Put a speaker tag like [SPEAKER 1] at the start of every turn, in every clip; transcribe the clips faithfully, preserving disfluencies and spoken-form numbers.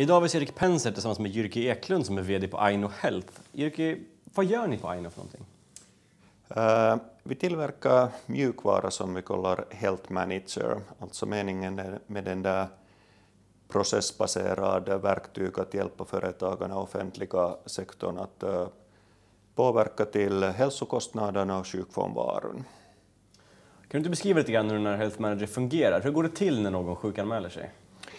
[SPEAKER 1] Idag har vi Erik Penser tillsammans med Jyrki Eklund som är vd på Aino Health. Jyrki, vad gör ni på Aino för någonting?
[SPEAKER 2] Uh, vi tillverkar mjukvara som vi kallar Health Manager. Alltså meningen med den där processbaserade verktyg att hjälpa företagarna och offentliga sektorn att uh, påverka till hälsokostnaderna och sjukfrånvaron.
[SPEAKER 1] Kan du inte beskriva lite grann hur den här Health Manager fungerar? Hur går det till när någon sjukanmäler sig?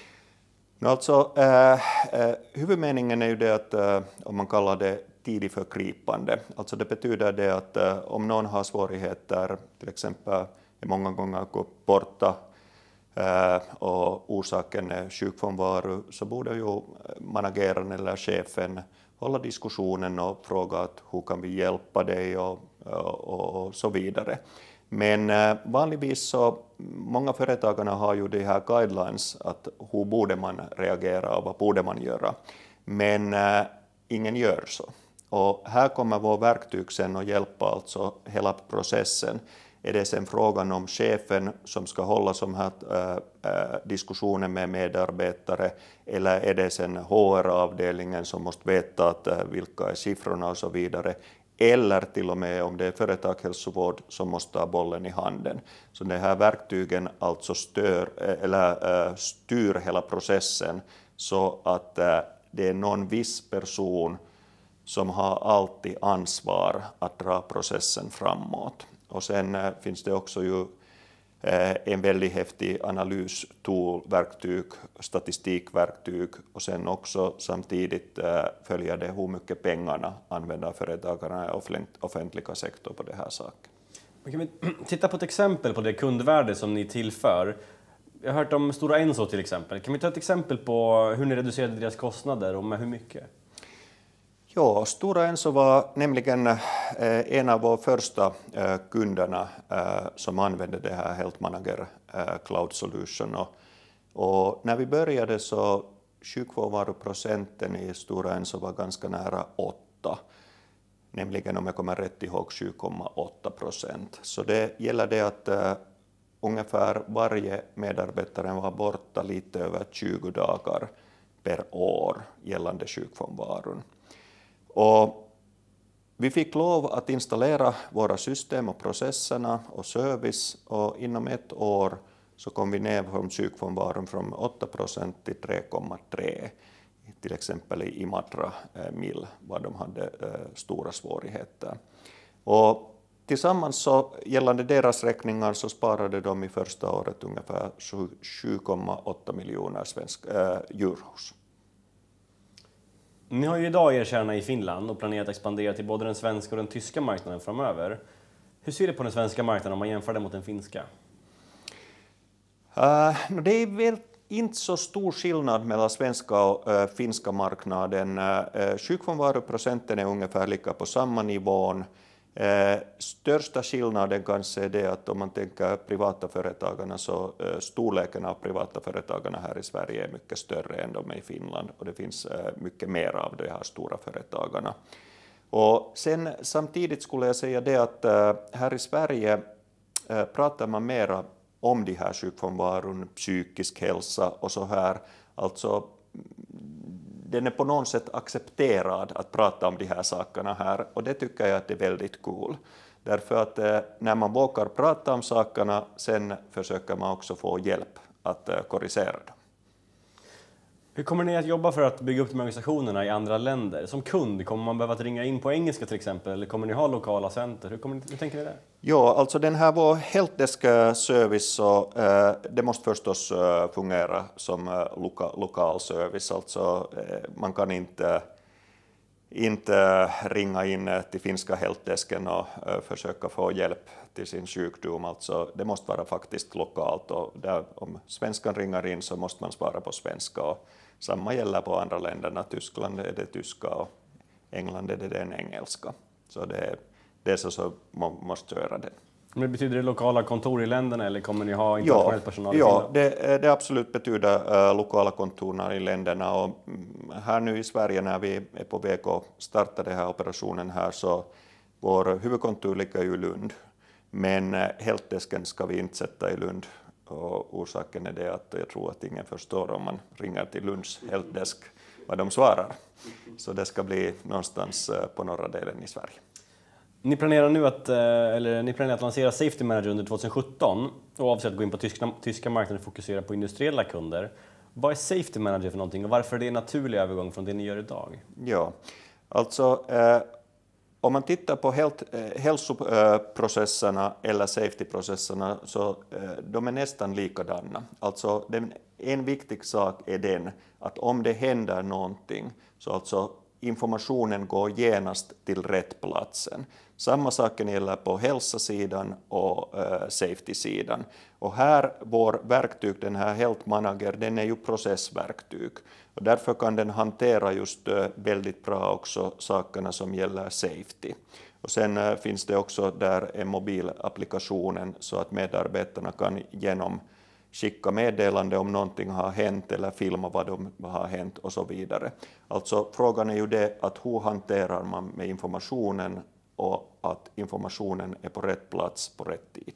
[SPEAKER 2] Alltså, eh, eh, huvudmeningen är ju det att eh, om man kallar det tidigt förgripande. Alltså det betyder det att eh, om någon har svårigheter, till exempel är många gånger går borta eh, och orsaken är sjukfrånvaro, så borde ju manageren eller chefen hålla diskussionen och fråga att hur kan vi hjälpa dig och, och, och så vidare. Men eh, vanligtvis så, många företagarna har ju de här guidelines att hur borde man reagera och vad borde man göra. Men eh, ingen gör så. Och här kommer vår verktyg sen att hjälpa alltså hela processen. Är det sen frågan om chefen som ska hålla som här äh, diskussioner med medarbetare, eller är det sen H R-avdelningen som måste veta att, äh, vilka är siffrorna och så vidare, eller till och med om det är företagshälsovård som måste ta bollen i handen. Så de här verktygen alltså stör, eller, äh, styr hela processen så att äh, det är någon viss person som har alltid ansvar att dra processen framåt. Och sen äh, finns det också ju äh, en väldigt häftig analystool, verktyg, statistikverktyg, och sen också samtidigt äh, följer det hur mycket pengarna använder företagarna i offentliga sektor på det här saken.
[SPEAKER 1] Men kan vi titta på ett exempel på det kundvärde som ni tillför? Jag har hört om Stora Enso till exempel. Kan vi ta ett exempel på hur ni reducerade deras kostnader och med hur mycket?
[SPEAKER 2] Ja, Stora Enso var nämligen eh, en av våra första eh, kunderna eh, som använde det här Health Manager eh, Cloud Solution. Och, och när vi började så sjukfrånvaroprocenten i Stora Enso var ganska nära åtta. Nämligen om jag kommer rätt ihåg sju komma åtta procent. Så det gäller det att eh, ungefär varje medarbetare var borta lite över tjugo dagar per år gällande sjukfrånvaron. Och vi fick lov att installera våra system och processerna och service, och inom ett år så kom vi ner från sjukfrånvaron från åtta procent till tre komma tre. Till exempel i Imatra eh, Mill var de hade eh, stora svårigheter. Och tillsammans så gällande deras räkningar så sparade de i första året ungefär sju komma åtta miljoner svensk, eh, euros.
[SPEAKER 1] Ni har ju idag er kärna i Finland och planerat att expandera till både den svenska och den tyska marknaden framöver. Hur ser du på den svenska marknaden om man jämför den mot den finska?
[SPEAKER 2] Uh, det är väl inte så stor skillnad mellan svenska och uh, finska marknaden. Uh, sjukfrånvaroprocenten är ungefär lika på samma nivån. Uh, största skillnaden kanske är det att om man tänker privata företagarna, så uh, storleken av privata företagarna här i Sverige är mycket större än de är i Finland, och det finns uh, mycket mer av de här stora företagarna. Och sen samtidigt skulle jag säga det att uh, här i Sverige uh, pratar man mera om de här sjukfrånvaron, psykisk hälsa och så här. Alltså, den är på något sätt accepterad att prata om de här sakerna här, och det tycker jag att det är väldigt cool. Därför att eh, när man vågar prata om sakerna, sen försöker man också få hjälp att eh, korrigera dem.
[SPEAKER 1] Hur kommer ni att jobba för att bygga upp de organisationerna i andra länder? Som kund, kommer man behöva ringa in på engelska till exempel, eller kommer ni ha lokala center? Hur, kommer ni, hur tänker ni där?
[SPEAKER 2] Ja, alltså den här vår helpdesk-service, så eh, det måste förstås eh, fungera som eh, loka, lokal service. Alltså eh, man kan inte, inte ringa in till finska helpdesken och eh, försöka få hjälp till sin sjukdom. Alltså det måste vara faktiskt lokalt, och där, om svenskan ringer in så måste man svara på svenska. Och samma gäller på andra länderna. Tyskland är det tyska och England är det den engelska. Så det är det är så som man måste göra det.
[SPEAKER 1] Men betyder det lokala kontor i länderna, eller kommer ni ha internationell
[SPEAKER 2] ja,
[SPEAKER 1] personal i
[SPEAKER 2] Ja,
[SPEAKER 1] Finland?
[SPEAKER 2] det, det absolut betyder uh, lokala kontor i länderna. Och här nu i Sverige när vi är på väg att starta den här operationen här, så vår huvudkontor ligger i Lund. Men uh, helpdesken ska vi inte sätta i Lund. och orsaken är det att jag tror att ingen förstår om man ringer till Lunds helpdesk vad de svarar. Så det ska bli någonstans på norra delen i Sverige.
[SPEAKER 1] Ni planerar nu att, eller ni planerar att lansera Safety Manager under tjugohundrasjutton och avser att gå in på tyska, tyska marknaden och fokusera på industriella kunder. Vad är Safety Manager för någonting och varför är det en naturlig övergång från det ni gör idag?
[SPEAKER 2] Ja, alltså eh, om man tittar på helt, eh, hälsoprocesserna eller safety-processerna så eh, de är nästan likadana. Alltså den, en viktig sak är den att om det händer någonting så alltså informationen går genast till rätt platsen. Samma saken gäller på hälsosidan och uh, safety-sidan. Och här, vår verktyg, den här Health Manager, den är ju processverktyg. Och därför kan den hantera just uh, väldigt bra också sakerna som gäller safety. Och sen uh, finns det också där en mobilapplikationen så att medarbetarna kan genom skicka meddelande om någonting har hänt eller filma vad de har hänt och så vidare. Alltså frågan är ju det att hur hanterar man med informationen och att informationen är på rätt plats på rätt tid.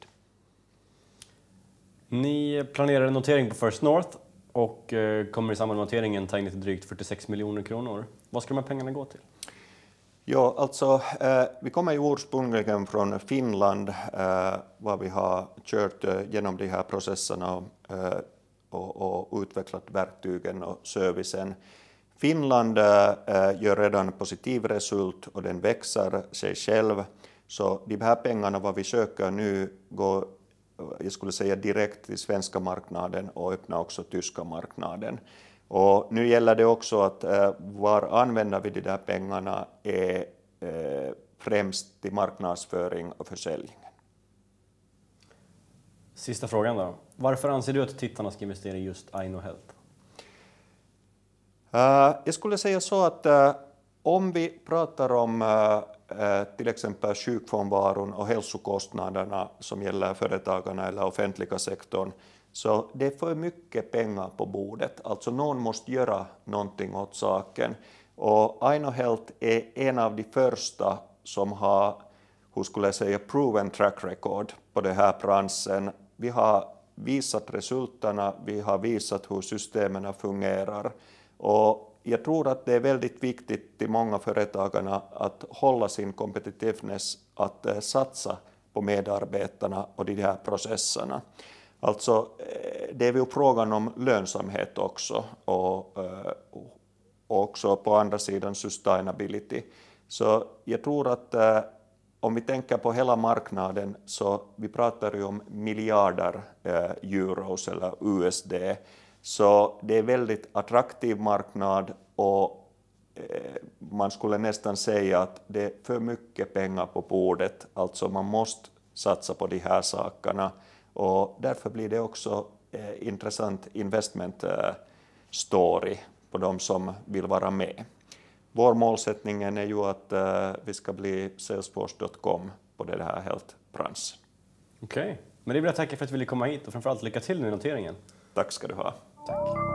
[SPEAKER 1] Ni planerar en notering på First North och kommer i samband med noteringen ta in till drygt fyrtiosex miljoner kronor. Vad ska de här pengarna gå till?
[SPEAKER 2] Ja, alltså eh, vi kommer ju ursprungligen från Finland eh, var vi har kört eh, genom de här processerna eh, och, och utvecklat verktygen och servicen. Finland eh, gör redan positiv result och den växer sig själv. Så de här pengarna vad vi söker nu går, jag skulle säga direkt till svenska marknaden och öppna också tyska marknaden. Och nu gäller det också att eh, var använder vi de där pengarna är eh, främst till marknadsföring och försäljning.
[SPEAKER 1] Sista frågan då. Varför anser du att tittarna ska investera i just Aino Health?
[SPEAKER 2] Uh, jag skulle säga så att uh, om vi pratar om uh, uh, till exempel sjukfrånvaron och hälsokostnaderna som gäller företagarna eller offentliga sektorn, så det är för mycket pengar på bordet. Alltså någon måste göra någonting åt saken. Och Aino Health är en av de första som har, hur skulle jag säga, proven track record på den här branschen. Vi har visat resultaten, vi har visat hur systemen fungerar. Och jag tror att det är väldigt viktigt till många företagarna att hålla sin competitiveness, att uh, satsa på medarbetarna och de här processerna. Alltså, det är ju frågan om lönsamhet också och, och också på andra sidan sustainability. Så jag tror att om vi tänker på hela marknaden så vi pratar ju om miljarder euros eller U S D. Så det är väldigt attraktiv marknad och man skulle nästan säga att det är för mycket pengar på bordet. Alltså man måste satsa på de här sakerna. Och därför blir det också eh, intressant investment eh, story på de som vill vara med. Vår målsättning är ju att eh, vi ska bli salesforce punkt com på det här health-branschen.
[SPEAKER 1] Okej, okay. Men det vill jag tacka för att du ville komma hit och framförallt lycka till med noteringen.
[SPEAKER 2] Tack ska du ha.
[SPEAKER 1] Tack.